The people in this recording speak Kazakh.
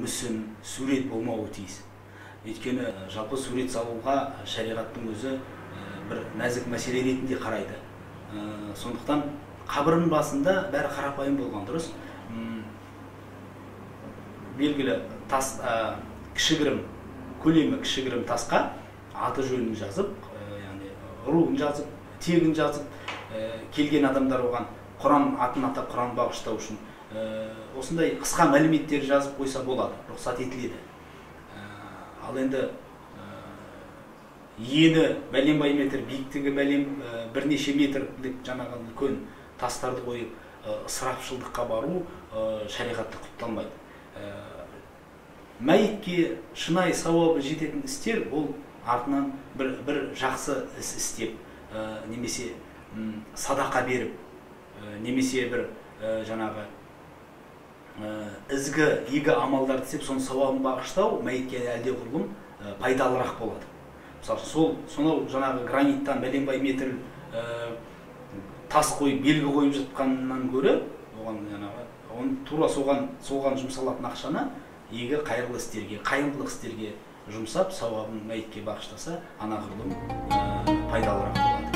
мүсін, сурет болмауы тиіс. Өйткені жалпы сурет салуға шариғаттың өзі бір нәзік мәселе ретінде қарайды. Сондықтан қабірдің басында бәрі қарапайым болған дұрыс. Белгілі тас, кішігірім, көлемі кішігірім тасқа аты жөнін жазып, руын жазып, тегін жазып, келген адамдар оған Құран атын атап Құран бағыштау үшін осындай қысқа мәліметтер жазып қойса болады, рұқсат етіледі. Ал енді ені бәлен-бай метр, биіктігі бірнеше метрлік жаңағы үлкен тастарды қойып ысырапшылдыққа бару шариғатта құпталмайды. Мәйітке шынайы сауабы жететін істер ол артынан бір жақсы іс істеп, немесе садақа беріп, немесе бір жаңағы ізгі, игі амалдарды істеп, соның сауабын бағыштау мәйітке әлдеғұрлым пайдалырақ болады. Мысалы, сонау жаңағы граниттан бәленбай метр тас қойып, белгі қойып жатқаннан гөрі, оған тура соған жұмсалатын ақшаны игі қайырлы істерге, қайырымдылық істерге жұмсап, сауабын мәйітке бағыштаса, анағұрлым пайдалырақ болады.